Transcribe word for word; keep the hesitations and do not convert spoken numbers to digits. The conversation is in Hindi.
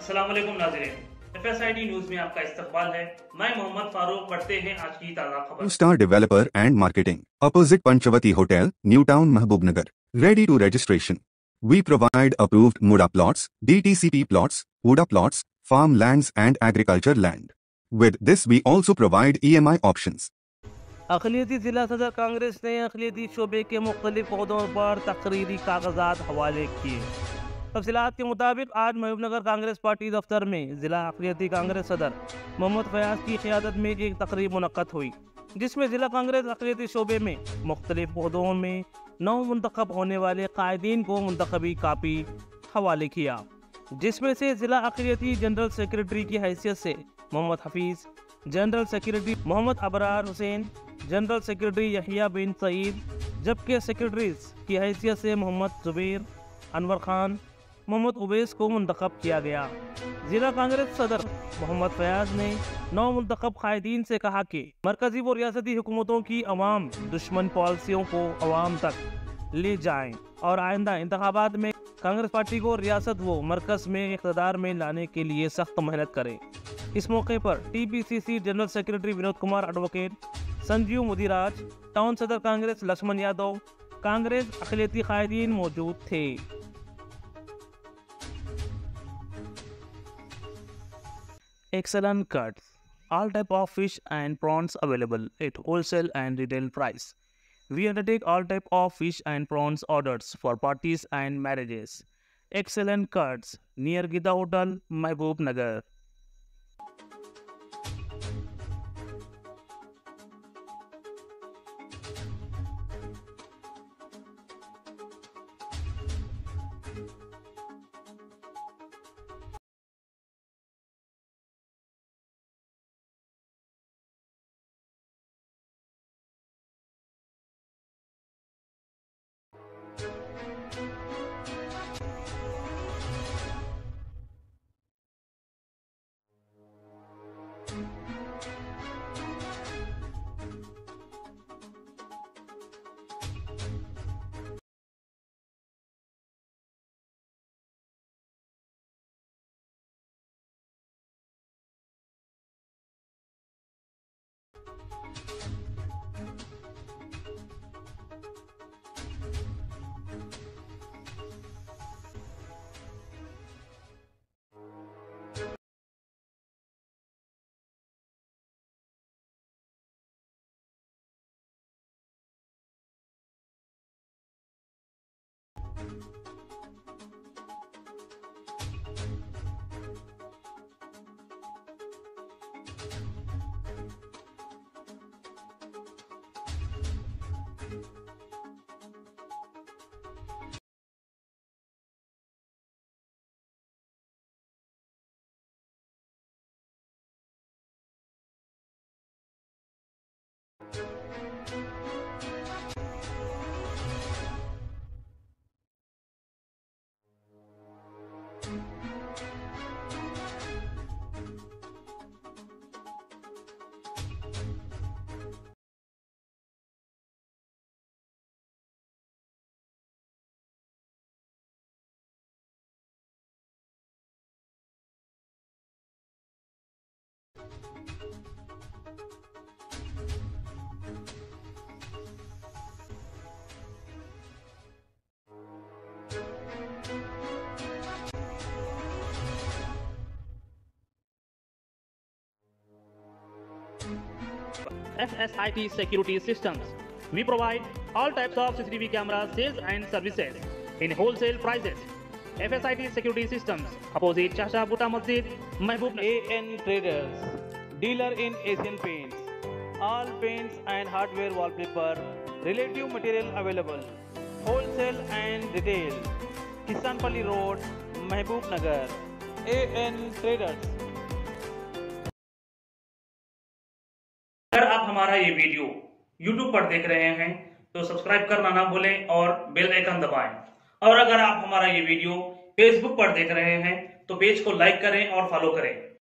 अस्सलाम वालेकुम नाज़रीन, F S I D news में आपका इस्तकबाल है। मैं मोहम्मद फारूक। पढ़ते हैं आज की ताज़ा खबर। Star Developer and Marketing, opposite Panchavati Hotel, New Town, Mahbubnagar. Ready to registration. We provide approved Muda plots, D T C P plots, Uda plots, farm lands and agriculture land. With this we also provide E M I options. अक़लियती ज़िला सदर कांग्रेस ने अक़लियती शोबे के मुख्तलिफ ओहदों पर तकरीरी कागजात हवाले किए। तफसीलात के मुताबिक आज महबूबनगर कांग्रेस पार्टी दफ्तर में ज़िला अक़लियती कांग्रेस सदर मोहम्मद फयाज की क़ियादत में एक तकरीब मुनक़्क़द हुई, जिसमें ज़िला कांग्रेस अक़लियती शोबे में मुख्तलिफ ओहदों में नौ मुंतखब होने वाले कायदीन को मुंतखबी कापी हवाले किया, जिसमें से ज़िला अक़लियती जनरल सेक्रेटरी की हैसियत से Mohammad Hafeez, general secretary Mohammad Abrar Hussain, general secretary Yahya bin Saeed, जबकि सेक्रेटरीज की हैसियत से मोहम्मद ज़ुबैर, अनवर खान, मोहम्मद उवैस को मुंतखब किया गया। ज़िला कांग्रेस सदर मोहम्मद फयाज ने नौ मुंतखब कायदीन से कहा कि मरकजी व रियासती हुकूमतों की अवाम दुश्मन पॉलिसियों को अवाम तक ले जाएं और आइंदा इंतखाबात में कांग्रेस पार्टी को रियासत व मरकज़ में इक़्तिदार में लाने के लिए सख्त मेहनत करें। इस मौके पर T P C C general secretary Vinod Kumar advocate, Sanjeev Mudiraj, town सदर कांग्रेस लक्ष्मण यादव, कांग्रेस अक़लियती कायदीन मौजूद थे। Excellent cuts. All type of fish and prawns available at wholesale and retail price. We undertake all type of fish and prawns orders for parties and marriages. Excellent cuts near Gita Hotel, Mahbubnagar. F S I T Security Systems. We provide all types of C C T V camera sales and services in wholesale prices. F S I T Security Systems, opposite Chasha Butta Masjid, Mahbub. A N Traders, dealer in Asian paints. All paints and hardware wallpaper, relative material available. Wholesale and retail. Kisanpalli Road, Mahbubnagar. A N Traders. अगर आप हमारा ये वीडियो यूट्यूब पर देख रहे हैं तो सब्सक्राइब करना ना भूलें और बेल आइकन दबाएं। और अगर आप हमारा ये वीडियो फेसबुक पर देख रहे हैं तो पेज को लाइक करें और फॉलो करें।